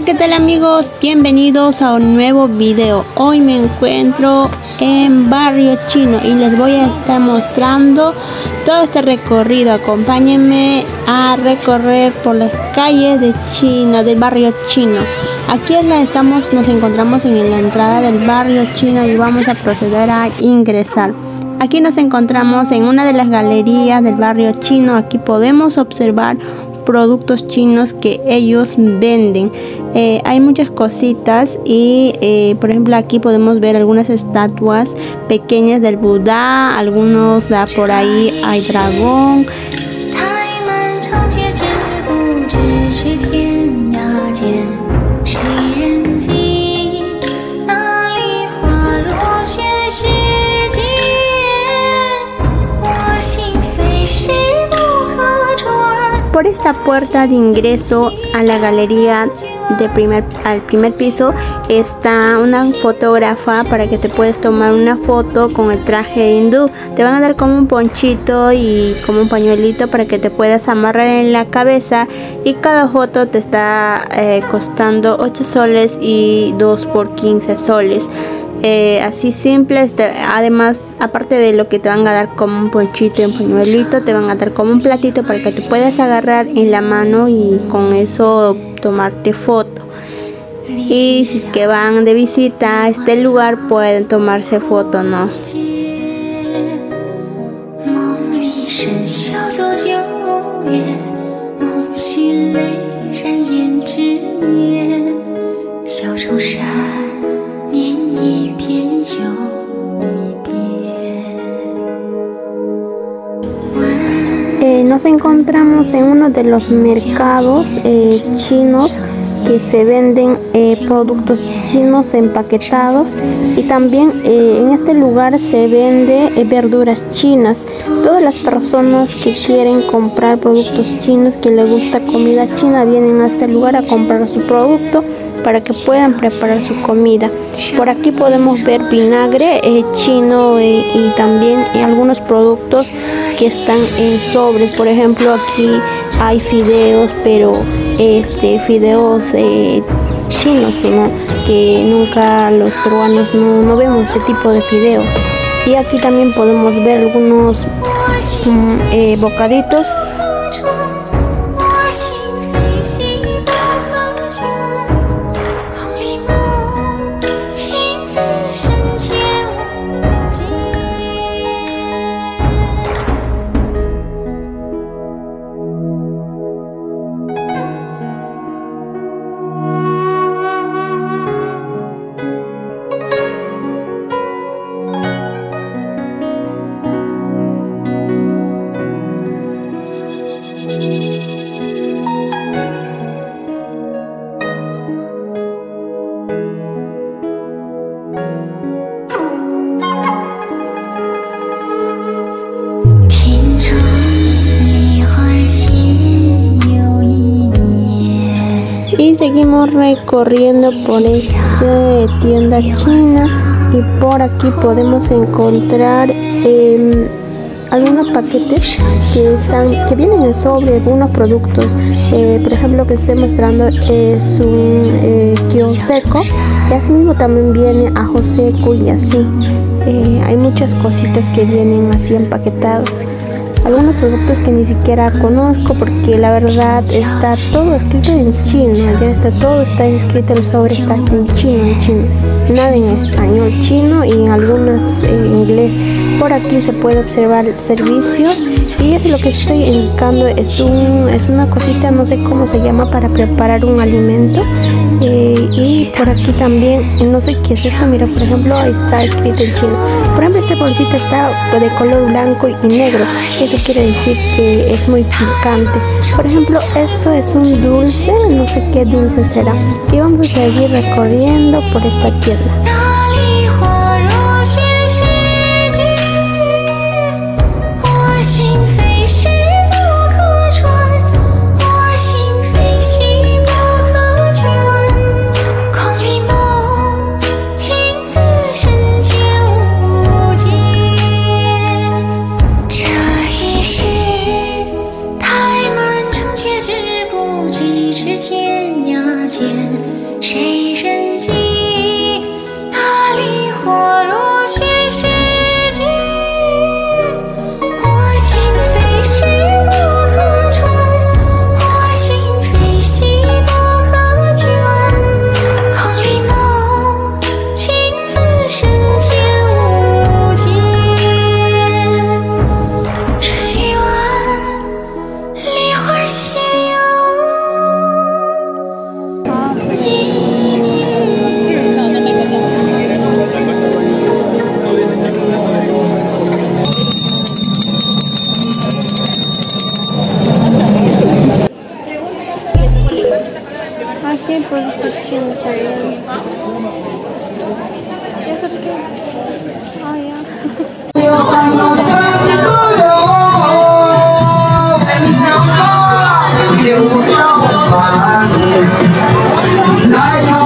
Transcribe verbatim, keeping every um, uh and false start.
¿qué tal amigos? Bienvenidos a un nuevo video. Hoy me encuentro en Barrio Chino y les voy a estar mostrando todo este recorrido. Acompáñenme a recorrer por las calles de China, del Barrio Chino. Aquí la estamos, nos encontramos en la entrada del Barrio Chino y vamos a proceder a ingresar. Aquí nos encontramos en una de las galerías del Barrio Chino. Aquí podemos observar productos chinos que ellos venden. Eh, hay muchas cositas y eh, por ejemplo aquí podemos ver algunas estatuas pequeñas del Buda, algunos da por ahí hay dragón. Por esta puerta de ingreso a la galería de primer, al primer piso está una fotógrafa para que te puedas tomar una foto con el traje hindú. Te van a dar como un ponchito y como un pañuelito para que te puedas amarrar en la cabeza, y cada foto te está eh, costando ocho soles y dos por quince soles. Eh, así simple. Además, aparte de lo que te van a dar como un ponchito y un pañuelito, te van a dar como un platito para que te puedas agarrar en la mano y con eso tomarte foto. Y si es que van de visita a este lugar, pueden tomarse foto, ¿no? Eh, nos encontramos en uno de los mercados eh, chinos que se venden eh, productos chinos empaquetados, y también eh, en este lugar se vende eh, verduras chinas. Todas las personas que quieren comprar productos chinos, que les gusta comida china, vienen a este lugar a comprar su producto para que puedan preparar su comida. Por aquí podemos ver vinagre eh, chino eh, y también eh, algunos productos que están en sobres. Por ejemplo, aquí hay fideos, pero este fideos eh, chinos, ¿no? Que nunca los peruanos no, no vemos ese tipo de fideos. Y aquí también podemos ver algunos um, eh, bocaditos. Y seguimos recorriendo por esta tienda china, y por aquí podemos encontrar eh, algunos paquetes que están que vienen en sobre algunos productos. Eh, por ejemplo, que estoy mostrando es un eh, kion seco, y así mismo también viene ajo seco y así. Eh, hay muchas cositas que vienen así empaquetados. Algunos productos que ni siquiera conozco, porque la verdad está todo escrito en chino. Ya está todo está escrito, el sobre está en chino, en chino, nada en español, chino, y en algunas en eh, inglés. Por aquí se puede observar servicios, y lo que estoy indicando es un es una cosita, no sé cómo se llama, para preparar un alimento. Eh, y por aquí también no sé qué es esto. Mira, por ejemplo, está escrito en chino. Por ejemplo, este bolsito está de color blanco y negro. Eso quiere decir que es muy picante. Por ejemplo, esto es un dulce, no sé qué dulce será. Y vamos a seguir recorriendo por esta tienda. 我若虚世界，我心非是不可传，我心非兮不可卷。空里梦，情自深浅无间。春雨晚，梨花谢又一年。 Aquí por posición salida. ¿Ya sabes qué? Ah, ya. Hãy subscribe cho kênh Ghiền Mì Gõ để không bỏ lỡ những video hấp dẫn.